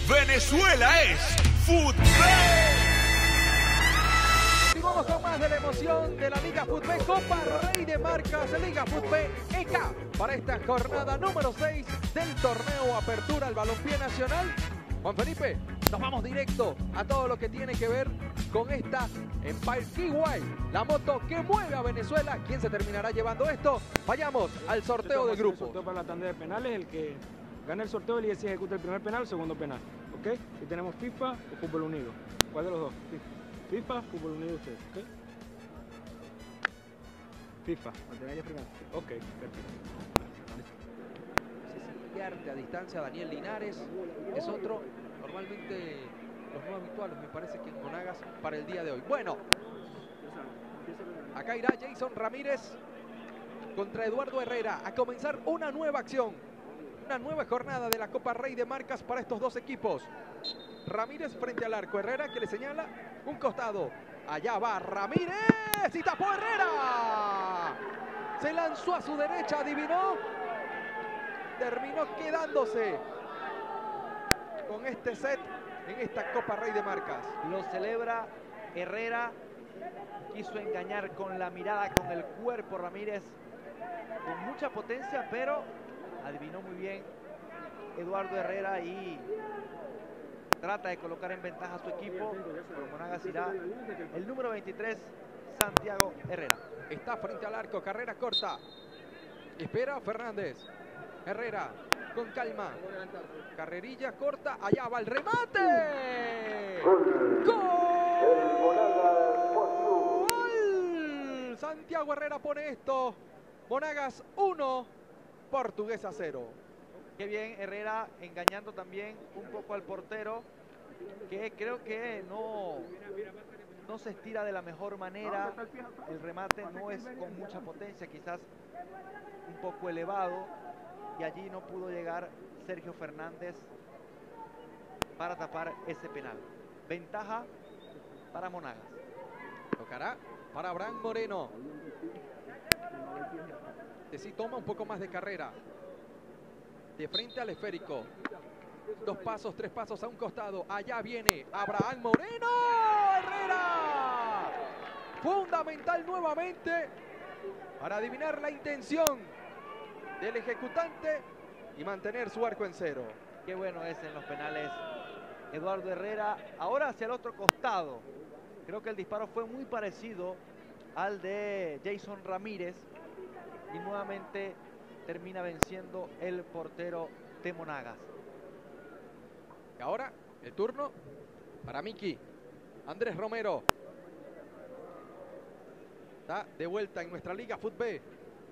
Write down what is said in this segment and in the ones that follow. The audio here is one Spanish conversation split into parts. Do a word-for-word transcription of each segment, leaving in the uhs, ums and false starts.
Venezuela es fútbol. Continuamos con más de la emoción de la Liga Fútbol, Copa Rey de Marcas, Liga Fútbol E K, para esta jornada número seis del torneo Apertura al Balompié Nacional. Juan Felipe, nos vamos directo a todo lo que tiene que ver con esta Empire Kiwai, la moto que mueve a Venezuela. ¿Quién se terminará llevando esto? Vayamos al sorteo de grupos. El sorteo para la tanda de penales, el que gana el sorteo el I S I ejecuta el primer penal, el segundo penal. ¿Ok? Y tenemos FIFA o Fútbol Unido. ¿Cuál de los dos? FIFA, Fútbol Unido ustedes. ¿Ok? FIFA. ¿Mantener primero? Ok, perfecto. De a distancia, Daniel Linares es otro, normalmente los no habituales me parece que en Monagas para el día de hoy. Bueno, acá irá Jason Ramírez contra Eduardo Herrera a comenzar una nueva acción, una nueva jornada de la Copa Rey de Marcas para estos dos equipos. Ramírez frente al arco, Herrera que le señala un costado, allá va Ramírez y tapó Herrera, se lanzó a su derecha, adivinó. Terminó quedándose con este set en esta Copa Rey de Marcas. Lo celebra Herrera. Quiso engañar con la mirada, con el cuerpo Ramírez. Con mucha potencia, pero adivinó muy bien Eduardo Herrera y trata de colocar en ventaja a su equipo. Por Monagas irá el número veintitrés, Santiago Herrera. Está frente al arco, carrera corta. Espera Fernández. Herrera, con calma. Carrerilla corta, allá va el remate. ¡Gol! Santiago Herrera pone esto. Monagas uno, Portuguesa cero. Qué bien Herrera engañando también un poco al portero, que creo que no, no se estira de la mejor manera. El remate no es con mucha potencia, quizás un poco elevado. Y allí no pudo llegar Sergio Fernández para tapar ese penal. Ventaja para Monagas. Tocará para Abraham Moreno. Que sí toma un poco más de carrera. De frente al esférico. Dos pasos, tres pasos a un costado. Allá viene Abraham Moreno. Herrera. Fundamental nuevamente para adivinar la intención del ejecutante y mantener su arco en cero. Qué bueno es en los penales Eduardo Herrera. Ahora hacia el otro costado. Creo que el disparo fue muy parecido al de Jason Ramírez. Y nuevamente termina venciendo el portero de Monagas. Y ahora el turno para Miki. Andrés Romero. Está de vuelta en nuestra Liga Fútbol.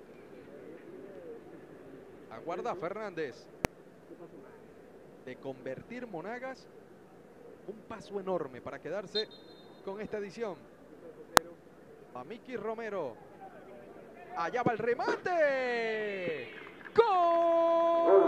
Aguarda Fernández de convertir Monagas, un paso enorme para quedarse con esta edición. A Miki Romero, allá va el remate. ¡Gol!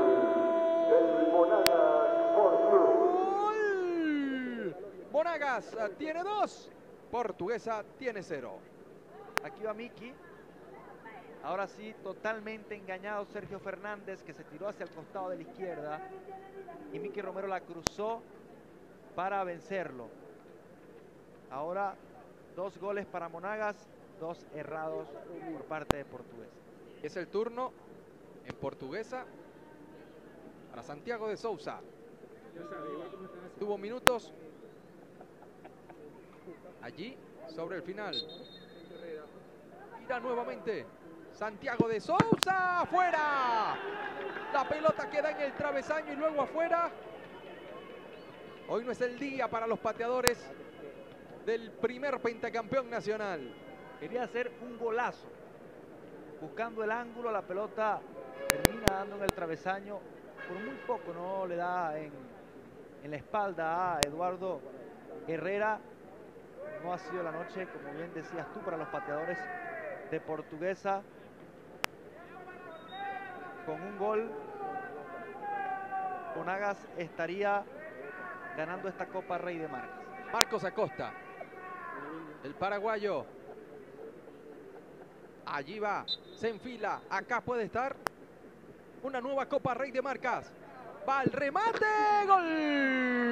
¡Gol! Monagas tiene dos, Portuguesa tiene cero. Aquí va Miki. Ahora sí, totalmente engañado Sergio Fernández, que se tiró hacia el costado de la izquierda. Y Miki Romero la cruzó para vencerlo. Ahora, dos goles para Monagas, dos errados por parte de Portuguesa. Es el turno en Portuguesa para Santiago de Sousa. Tuvo minutos allí sobre el final. Irá nuevamente Santiago de Sousa, afuera. La pelota queda en el travesaño y luego afuera. Hoy no es el día para los pateadores del primer pentacampeón nacional. Quería hacer un golazo. Buscando el ángulo, la pelota termina dando en el travesaño. Por muy poco no le da en, en la espalda a Eduardo Herrera. No ha sido la noche, como bien decías tú, para los pateadores de Portuguesa. Con un gol, Monagas estaría ganando esta Copa Rey de Marcas. Marcos Acosta, el paraguayo. Allí va, se enfila, acá puede estar una nueva Copa Rey de Marcas. Va el remate, gol.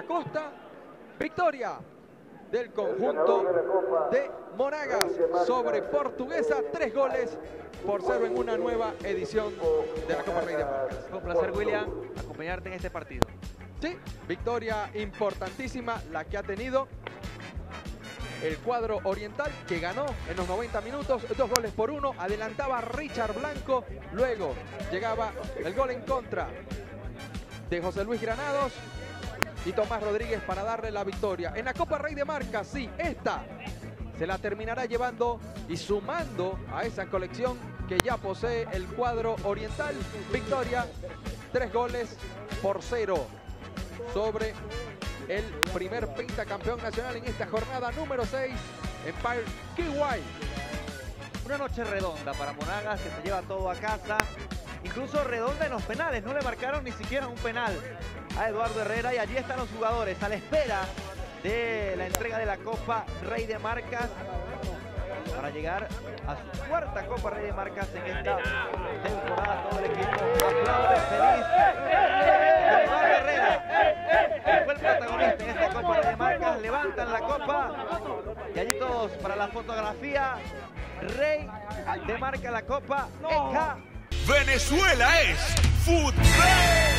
costa. Victoria del conjunto de Monagas sobre Portuguesa. Tres goles por cero en una nueva edición de la Copa Rey de Marcas. Fue un placer, William, acompañarte en este partido. Sí, victoria importantísima la que ha tenido el cuadro oriental, que ganó en los noventa minutos, dos goles por uno. Adelantaba Richard Blanco, luego llegaba el gol en contra de José Luis Granados y Tomás Rodríguez para darle la victoria. En la Copa Rey de Marcas, sí, esta se la terminará llevando y sumando a esa colección que ya posee el cuadro oriental. Victoria, tres goles por cero sobre el primer pentacampeón nacional en esta jornada número seis, Empire Kiwai. Una noche redonda para Monagas, que se lleva todo a casa. Incluso redonda en los penales, no le marcaron ni siquiera un penal a Eduardo Herrera, y allí están los jugadores a la espera de la entrega de la Copa Rey de Marcas para llegar a su cuarta Copa Rey de Marcas en esta temporada. Todo el equipo aplaude feliz. Eduardo Herrera, que fue el protagonista en esta Copa Rey de Marcas, levantan la copa y allí todos para la fotografía. Rey de Marca la Copa E K. Venezuela es fútbol.